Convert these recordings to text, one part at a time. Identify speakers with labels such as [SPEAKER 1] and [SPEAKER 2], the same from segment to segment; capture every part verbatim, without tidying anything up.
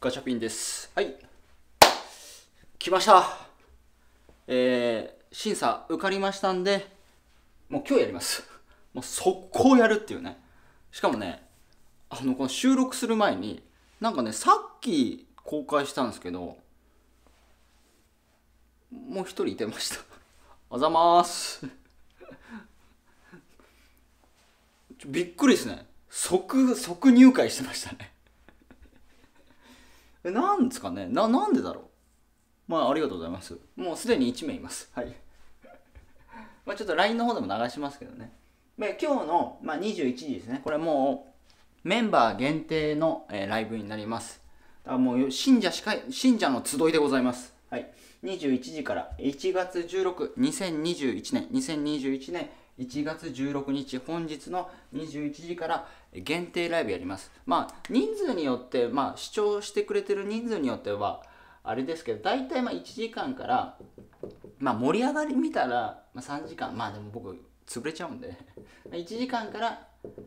[SPEAKER 1] ガチャピンです。はい。来ました。えー、審査受かりましたんで、もう今日やります。もう速攻やるっていうね。しかもね、あの、この収録する前に、なんかね、さっき公開したんですけど、もう一人いてました。おはようございます。びっくりですね。即、即入会してましたね。え、なんですかねな、なんでだろう。まあ、ありがとうございます。もうすでにいち名います。はい。まあ、ちょっと ライン の方でも流しますけどね。で、今日の、まあ、にじゅういちじですね。これもう、メンバー限定の、えーライブになります。だからもう、信者しか、信者の集いでございます。はい。にじゅういちじからいちがつじゅうろく、にせんにじゅういちねん、にせんにじゅういちねんいちがつじゅうろくにち、本日のにじゅういちじから限定ライブやります。まあ、人数によって、まあ、視聴してくれてる人数によっては、あれですけど、大体まあいちじかんから、まあ盛り上がり見たら、まあ、さんじかん、まあでも僕、潰れちゃうんで、いちじかんから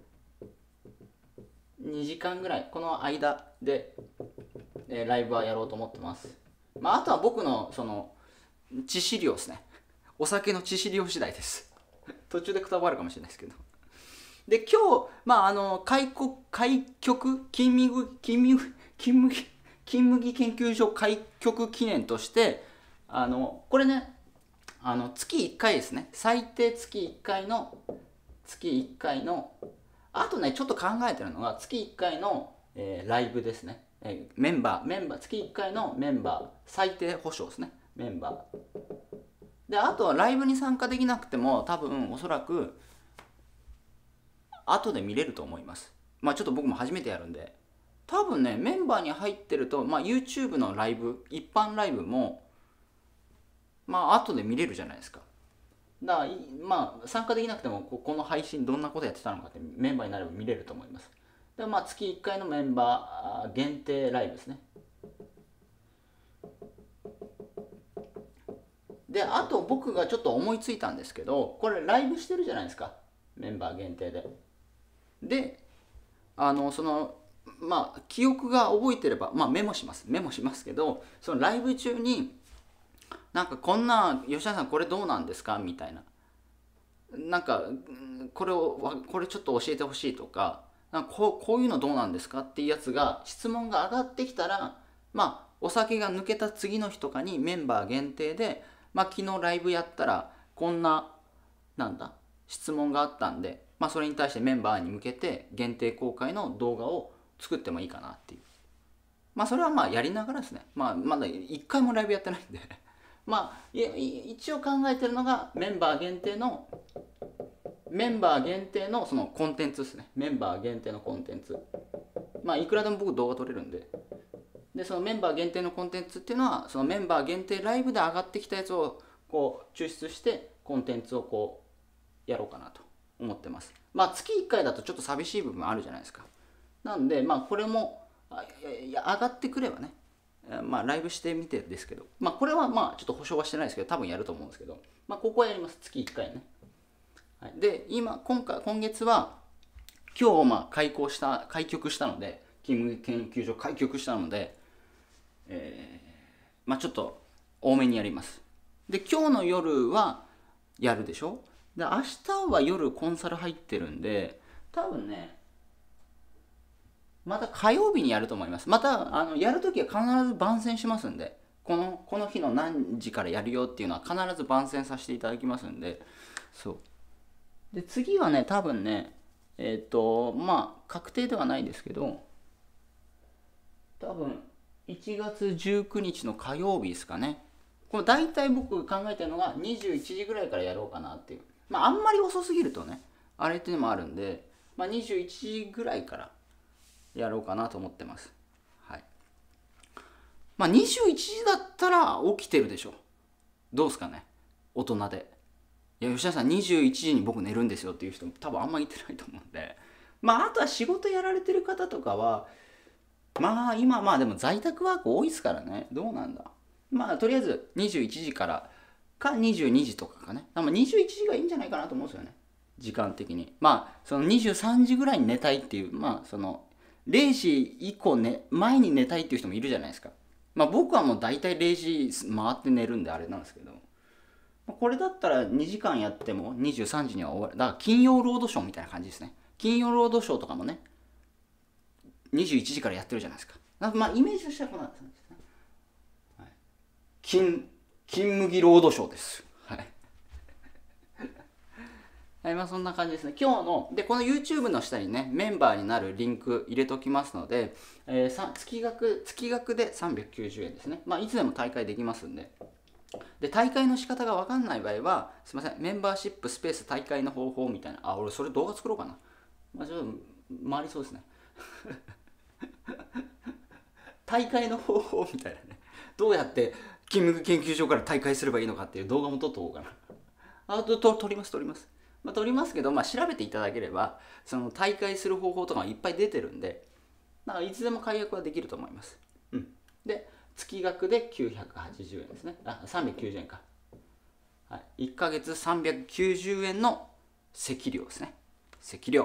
[SPEAKER 1] にじかんぐらい、この間で、えーライブはやろうと思ってます。まあ、あとは僕の、その、致死量ですね。お酒の致死量次第です。途中でくたばるかもしれないですけど。で、今日、まあ、あの、開国、開局、金麦、金麦、金麦、金麦研究所開局記念として、あの、これね、あの、月いっかいですね。最低月いっかいの、月いっかいの、あとね、ちょっと考えてるのが、月いっかいの、えーライブですね。えーメンバー、メンバー、月いっかいのメンバー、最低保証ですね。メンバー。で、あとはライブに参加できなくても、多分、おそらく、後で見れると思います。まあちょっと僕も初めてやるんで。多分ね、メンバーに入ってると、まあ YouTube のライブ、一般ライブも、まあ後で見れるじゃないですか。だから、まあ参加できなくても、この配信どんなことやってたのかってメンバーになれば見れると思います。で、まあ月いっかいのメンバー限定ライブですね。で、あと僕がちょっと思いついたんですけど、これライブしてるじゃないですか。メンバー限定で。で、あのそのまあ記憶が覚えてれば、まあ、メモしますメモしますけど、そのライブ中になんかこんな吉田さんこれどうなんですかみたいな、なんかこれをこれちょっと教えてほしいとか、なんかこうこういうのどうなんですかっていうやつが質問が上がってきたら、まあお酒が抜けた次の日とかにメンバー限定で、まあ、昨日ライブやったらこんななんだ質問があったんで、まあ、それに対してメンバーに向けて限定公開の動画を作ってもいいかなっていう。まあそれはまあやりながらですね。まあまだいっかいもライブやってないんでまあ一応考えてるのがメンバー限定のメンバー限定のそのコンテンツですね。メンバー限定のコンテンツ。まあいくらでも僕動画撮れるんで。で、そのメンバー限定のコンテンツっていうのは、そのメンバー限定ライブで上がってきたやつをこう抽出してコンテンツをこうやろうかなと思ってます。まあ月いっかいだとちょっと寂しい部分あるじゃないですか。なんで、まあこれもいや上がってくればね、まあライブしてみてですけど、まあこれはまあちょっと保証はしてないですけど、多分やると思うんですけど、まあここはやります。月いっかいね。はい、で、今、今回、今月は、今日まあ開校した、開局したので、勤務研究所開局したので、えー、まあちょっと多めにやります。で、今日の夜はやるでしょ。で、明日は夜コンサル入ってるんで、多分ね、また火曜日にやると思います。また、あの、やるときは必ず番宣しますんで、この、この日の何時からやるよっていうのは必ず番宣させていただきますんで、そう。で、次はね、多分ね、えっ、ー、と、まあ、確定ではないですけど、多分、いちがつじゅうくにちの火曜日ですかね。これ大体僕考えてるのがにじゅういちじぐらいからやろうかなっていう。まあ、あんまり遅すぎるとね、あれっていうのもあるんで、まあ、にじゅういちじぐらいからやろうかなと思ってます。はい。まあ、にじゅういちじだったら起きてるでしょ。どうすかね、大人で。いや、吉田さんにじゅういちじに僕寝るんですよっていう人も多分あんまりいてないと思うんで。まあ、あとは仕事やられてる方とかは、まあ今まあでも在宅ワーク多いですからね。どうなんだ。まあとりあえずにじゅういちじからかにじゅうにじとかかね。まあにじゅういちじがいいんじゃないかなと思うんですよね。時間的に。まあそのにじゅうさんじぐらいに寝たいっていう、まあそのれいじ以降ね、前に寝たいっていう人もいるじゃないですか。まあ僕はもう大体れいじ回って寝るんであれなんですけど、これだったらにじかんやってもにじゅうさんじには終わる。だから金曜ロードショーみたいな感じですね。金曜ロードショーとかもね、にじゅういちじからやってるじゃないですか。まあイメージとしてはこんな感じですね。はい、金、金麦ロードショーです。はい。はい、まあそんな感じですね。今日の、で、この YouTube の下にね、メンバーになるリンク入れときますので、えー、月額、月額でさんびゃくきゅうじゅうえんですね。まあいつでも大会できますんで。で、大会の仕方が分かんない場合は、すみません、メンバーシップスペース大会の方法みたいな、あ、俺それ動画作ろうかな。まあちょっと回りそうですね。大会の方法みたいなね。どうやって金麦研究所から大会すればいいのかっていう動画も撮っとこうかな。あと、と撮ります、撮ります。まあ、撮りますけど、まあ、調べていただければ、その大会する方法とかもいっぱい出てるんで、だからいつでも解約はできると思います。うん。で、月額できゅうひゃくはちじゅうえんですね。あ、さんびゃくきゅうじゅうえんか。はい。いっかげつさんびゃくきゅうじゅうえんの席料ですね。席料。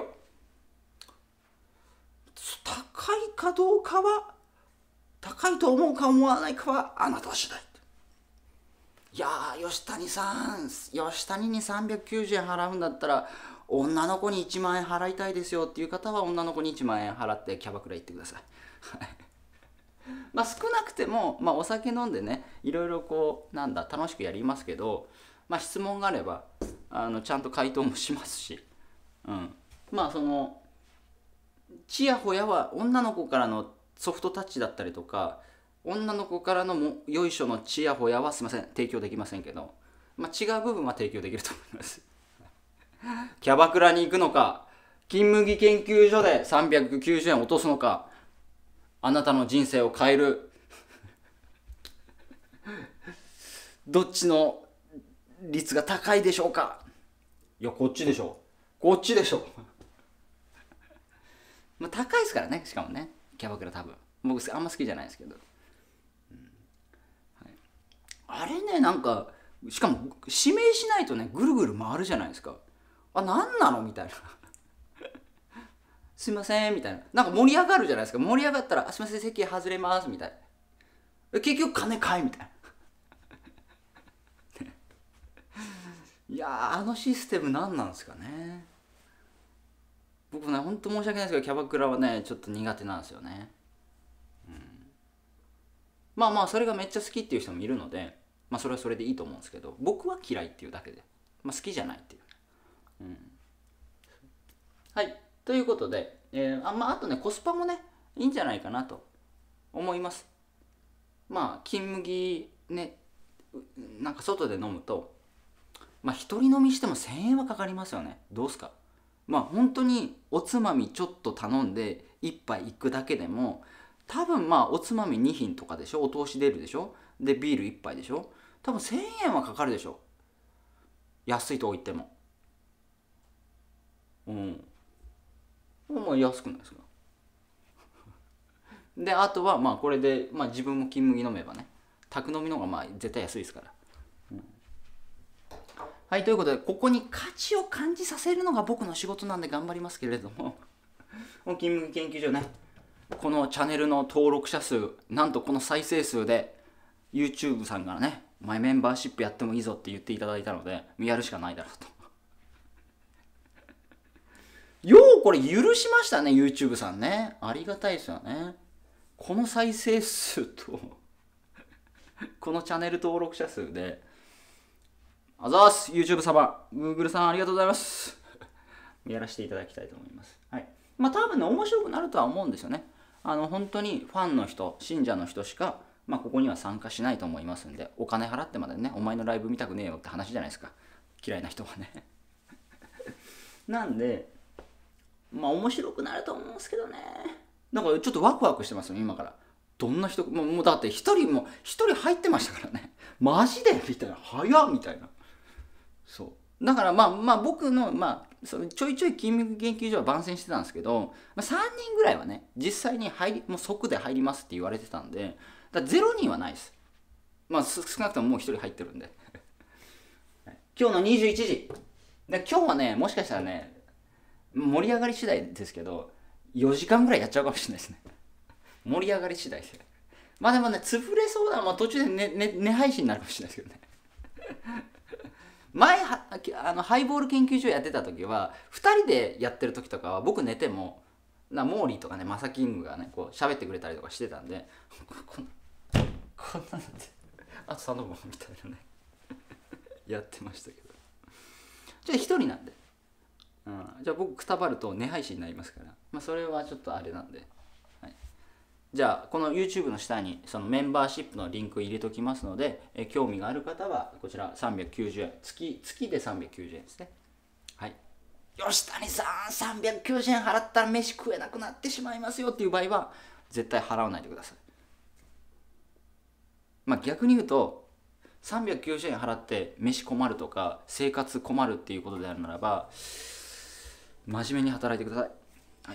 [SPEAKER 1] 高いかどうかは、高いと思うか思わないかはあなた次第。いやー、吉谷さん、吉谷にさんびゃくきゅうじゅうえん払うんだったら、女の子にいちまん円払いたいですよっていう方は、女の子にいちまん円払ってキャバクラ行ってください。まあ少なくても、まあ、お酒飲んでね、いろいろこう、なんだ、楽しくやりますけど、まあ質問があれば、あのちゃんと回答もしますし、うん。まあその、ちやほやは女の子からのソフトタッチだったりとか、女の子からのもよいしょのちやほやはすみません提供できませんけど、まあ、違う部分は提供できると思います。キャバクラに行くのか、金麦研究所でさんびゃくきゅうじゅうえん落とすのか、あなたの人生を変えるどっちの率が高いでしょうか。いやこっちでしょう、こっちでしょう。まあ高いですからね、しかもねキャバクラ多分僕あんま好きじゃないですけど、あれね、なんか、しかも指名しないとね、ぐるぐる回るじゃないですか。あ、なんなのみたいな。すいません、みたいな。なんか盛り上がるじゃないですか。盛り上がったら、あ、すいません、席外れます、みたいな。結局金買え、みたいな。いやー、あのシステム何なんですかね。僕ね、ほんと申し訳ないですけど、キャバクラはね、ちょっと苦手なんですよね。うん、まあまあ、それがめっちゃ好きっていう人もいるので、まあそれはそれでいいと思うんですけど、僕は嫌いっていうだけで、まあ好きじゃないっていう。うん、はい。ということで、えー、あ、まああとね、コスパもね、いいんじゃないかなと思います。まあ、金麦ね、なんか外で飲むと、まあ一人飲みしてもせんえんはかかりますよね。どうすか。まあ本当におつまみちょっと頼んでいっぱい行くだけでも、多分まあおつまみに品とかでしょ、お通し出るでしょ、でビールいっぱいでしょ、多分せんえんはかかるでしょ、安いとこ行っても。うん。まあ安くないですか。であとはまあこれで、まあ、自分も金麦飲めばね、宅飲みの方がまあ絶対安いですから。はい、ということでここに価値を感じさせるのが僕の仕事なんで頑張りますけれども、金麦研究所ね、このチャンネルの登録者数、なんとこの再生数で YouTube さんからね、お前メンバーシップやってもいいぞって言っていただいたので、やるしかないだろうと。ようこれ許しましたね、 YouTube さんね。ありがたいですよね。この再生数とこのチャンネル登録者数で、あざーす YouTube 様、 Google さんありがとうございますやらせていただきたいと思います。はい。まあ多分ね、面白くなるとは思うんですよね。あの本当にファンの人、信者の人しか、まあ、ここには参加しないと思いますんで、お金払ってまでね、お前のライブ見たくねえよって話じゃないですか、嫌いな人はねなんで、まあ面白くなると思うんですけどね。だからちょっとワクワクしてますよ、今から。どんな人、もうもうだって一人も、一人入ってましたからね。マジでみたいな。早っみたいな。そう。だからまあまあ僕の、まあ、そのちょいちょい筋肉研究所は番宣してたんですけど、まあ、さんにんぐらいはね、実際に入り、もう即で入りますって言われてたんで、だゼロにんはないです。まあ少なくとももう一人入ってるんで。今日のにじゅういちじ。で今日はね、もしかしたらね、盛り上がり次第ですけど、 よじかんぐらいやっちゃうかもしれないですね。盛り上がり次第で。まあでもね、潰れそうだ、まあ、途中で寝、ねね、配信になるかもしれないですけどね。前はあのハイボール研究所やってた時はふたりでやってる時とかは僕寝てもなモーリーとかねマサキングがねこう喋ってくれたりとかしてたんでこんこんなんであとさんどぶんみたいなねやってましたけど、じゃあひとりなんで、うん、じゃあ僕くたばると寝配信になりますから、まあ、それはちょっとあれなんで、はい、じゃあこの YouTube の下にそのメンバーシップのリンク入れときますので、え興味がある方はこちらさんびゃくきゅうじゅうえん、月月でさんびゃくきゅうじゅうえんですね。はい。吉谷さんさんびゃくきゅうじゅうえん払ったら飯食えなくなってしまいますよっていう場合は絶対払わないでください。まあ逆に言うとさんびゃくきゅうじゅうえん払って飯困るとか生活困るっていうことであるならば真面目に働いてください。はい。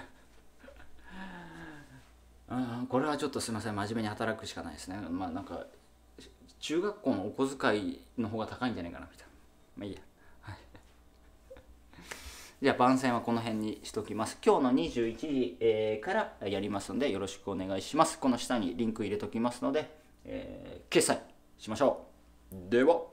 [SPEAKER 1] うん、これはちょっとすみません、真面目に働くしかないですね。まあなんか中学校のお小遣いの方が高いんじゃないかなみたいな。まあいいや。はい、じゃあ番宣はこの辺にしときます。今日のにじゅういちじ、えーからやりますのでよろしくお願いします。この下にリンク入れときますので、えー決済しましょう。では。